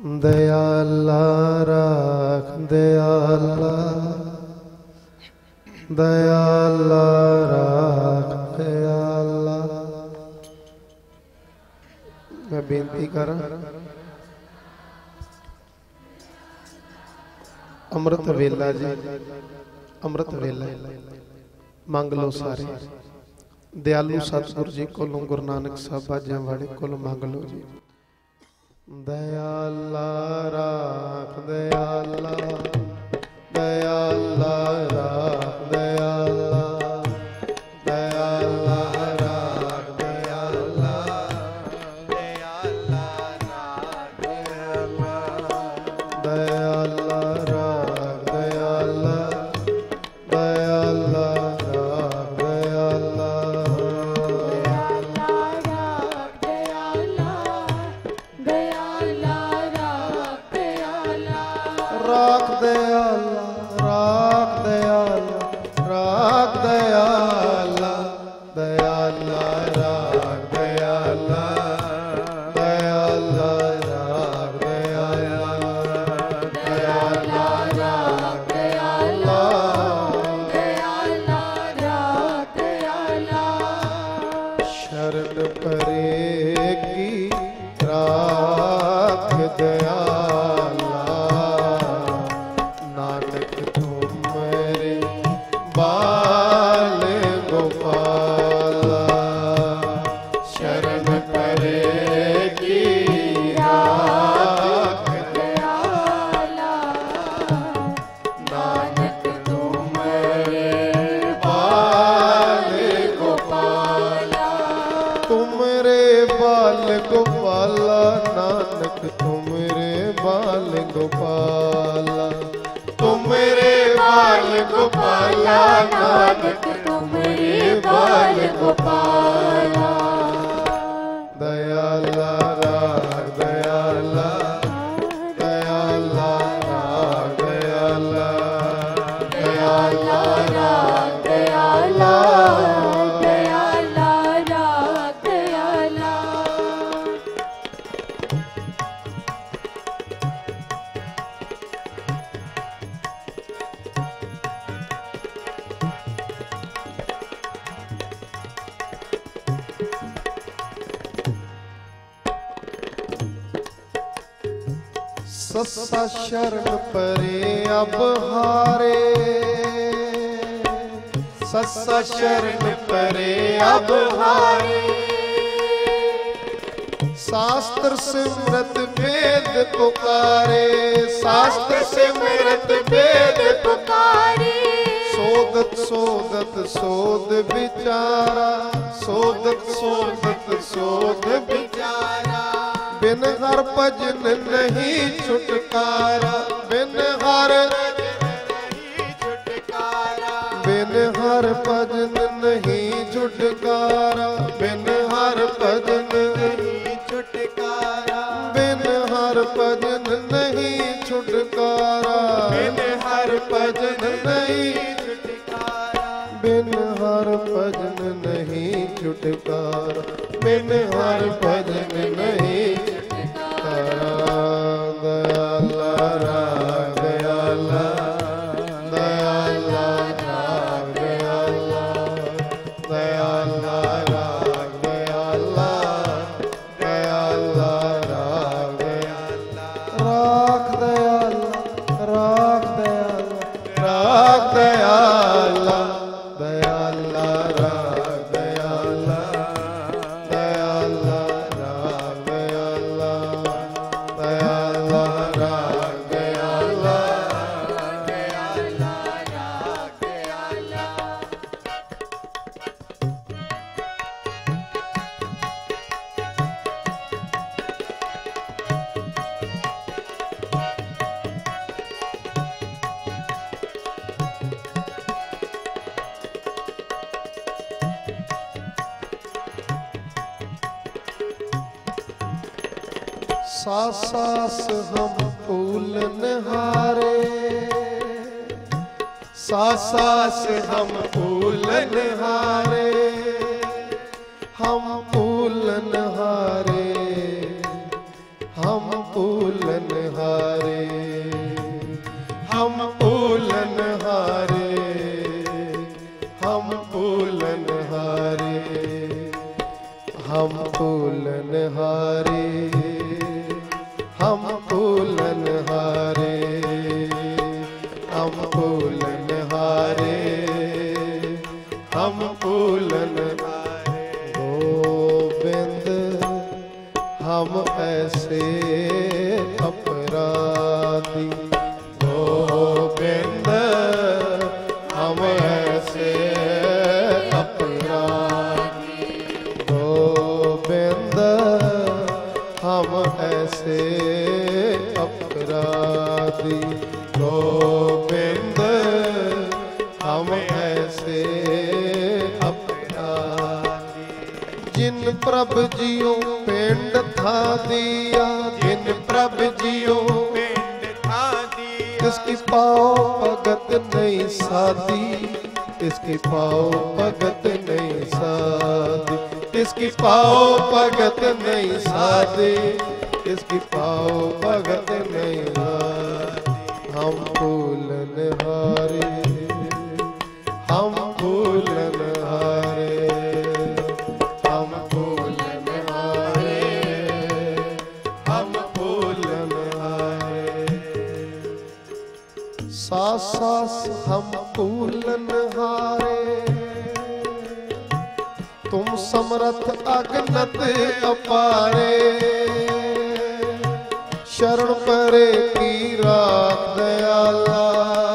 दयाला राख दयाला, दयाला राख दयाला। मैं बेनती करा अमृत वेला जी, अमृत वेला मंग लो सारे। दयालु सतगुरु जी कोलों गुरु नानक साहब बाजियां वाले कोलों मंग लो जी। दयाला राख दयाला, दयाला राख दयाला, दयाला राख दयाला, दयाला राख दयाला, दयाला राख दयाला, दयाला राख दयाला। राख दयाला, राख दयाला, राख दयाला, दयाला राख दयाला, दयाला राख दयाला, दयाला राख दयाला, दयाला राख दयाला। शरण परेगी राख दयाला, नानक तुमरे बाल गोपाला। शरण परेगी राख दयाला, नानक तुमरे बाल गोपाला। तुमरे बाल गोपाला, नानक तुमरे बाल गोपाला। तुमरे बाल गोपाला, नानक तुमरे बाल गोपाला। दयाला राख दयाला, दयाला राख दयाला, दयाला राख दयाला, दयाला राख दयाला। ससा शरण परे अब हारे, ससा शरण परे अब हारे। शास्त्र सिमरत वेद पुकारे, शास्त्र सिमरत वेद पुकारे। सोदत सोदत सोद विचारा, सोदत सोदत सोद विचारा। बिन हर भजन नहीं छुटकारा, बिन हर बिन हर भजन नहीं छुटकारा, बिन हर भजन नहीं छुटकारा, बिन हर भजन नहीं छुटकारा, बिन हर भजन नहीं छुटकारा, बिन हर भजन नहीं छुटकारा, बिन हर भजन नहीं छुटकारा। दयाला राख दयाला, दयाला राख दयाला, दयाला राख दयाला, दयाला राख दयाला। राख दयाला, राख दयाला, राख दयाला, दयाला राख दयाला, दयाला राख दयाला, दयाला राख दयाला, दयाला राख दयाला। सास सास हम फूलन हारे, सास सास हम फूलन हारे, हम फूलन हारे, हम पूलन हारे, हम पूलन हारे, हम पूलन हारे, हम पूलन हारे, हम पूलन हारे, हम पूलन हारे, हम पूलन हारे। गोविंद हम ऐसे अपराधी, गोविंद हम ऐसे अपराधी, गोविंद हम ऐसे अपराधी, गोविंद हम ऐसे अपराधी। जिन प्रभु जियो पिंड था दिया, जिन प्रभु जियो पिंड था दिया, इसकी पाओ भगत नहीं साधी, इसकी पाओ भगत नहीं साधी, इसकी पाओ भगत नहीं साधी, इसकी पाओ भगत नहीं साधी। हम पूलन हारे, हम पूलन हारे, हम पूलन हारे, हम पूलन हारे। सास सास हम पूलन हारे, तुम समर्थ अगनत अपारे, शरण परे की रात दयाला,